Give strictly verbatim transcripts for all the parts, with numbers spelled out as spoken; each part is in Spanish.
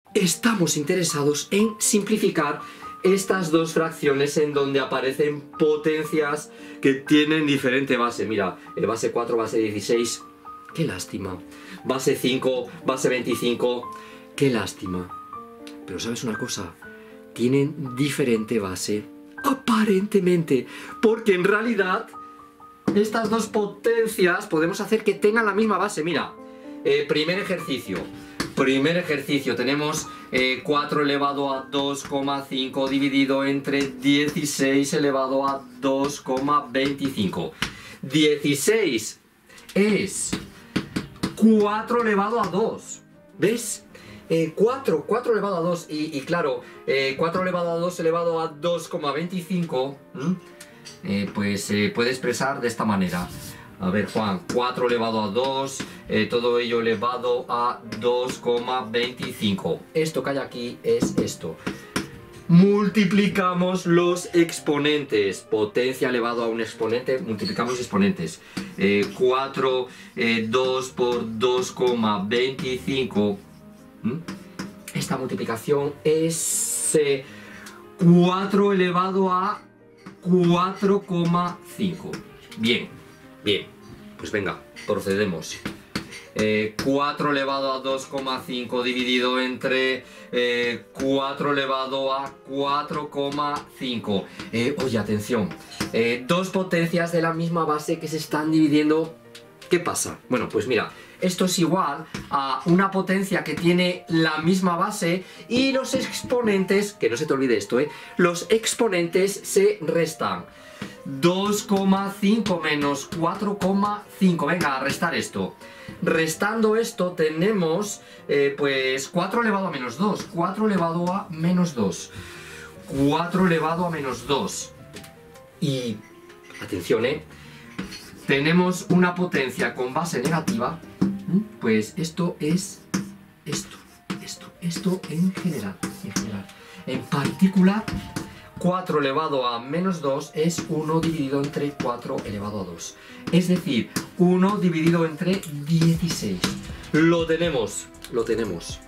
estamos interesados en simplificar estas dos fracciones en donde aparecen potencias que tienen diferente base. Mira, eh, base cuatro, base dieciséis, qué lástima. Base cinco, base veinticinco, qué lástima. Pero ¿sabes una cosa? Tienen diferente base, aparentemente, porque en realidad estas dos potencias podemos hacer que tengan la misma base. Mira, eh, primer ejercicio. Primer ejercicio, tenemos eh, cuatro elevado a dos coma cinco dividido entre dieciséis elevado a dos coma veinticinco. dieciséis es cuatro elevado a dos. ¿Ves? Eh, cuatro, cuatro elevado a dos. Y, y claro, eh, cuatro elevado a dos elevado a dos coma veinticinco, eh, pues se eh, puede expresar de esta manera. A ver, Juan, cuatro elevado a dos, eh, todo ello elevado a dos coma veinticinco. Esto que hay aquí es esto. Multiplicamos los exponentes. Potencia elevado a un exponente, multiplicamos exponentes. Eh, cuatro, eh, dos por dos coma veinticinco. ¿Mm? Esta multiplicación es eh, cuatro elevado a cuatro coma cinco. Bien. Bien, pues venga, procedemos. Eh, cuatro elevado a dos coma cinco dividido entre eh, cuatro elevado a cuatro coma cinco. Eh, oye, atención, eh, dos potencias de la misma base que se están dividiendo. ¿Qué pasa? Bueno, pues mira, esto es igual a una potencia que tiene la misma base y los exponentes, que no se te olvide esto, ¿eh? Los exponentes se restan. dos coma cinco menos cuatro coma cinco. Venga, a restar esto. Restando esto tenemos eh, pues cuatro elevado a menos dos. cuatro elevado a menos dos. cuatro elevado a menos dos. Y, atención, ¿eh? Tenemos una potencia con base negativa. Pues esto es esto, esto, esto en general, en general. En particular, cuatro elevado a menos dos es uno dividido entre cuatro elevado a dos. Es decir, uno dividido entre dieciséis. Lo tenemos, lo tenemos.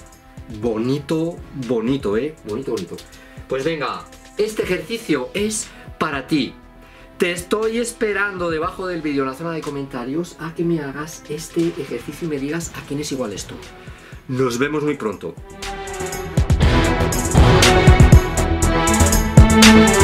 Bonito, bonito, ¿eh? Bonito, bonito. Pues venga, este ejercicio es para ti. Te estoy esperando debajo del vídeo en la zona de comentarios a que me hagas este ejercicio y me digas a quién es igual esto. Nos vemos muy pronto. We'll be right back.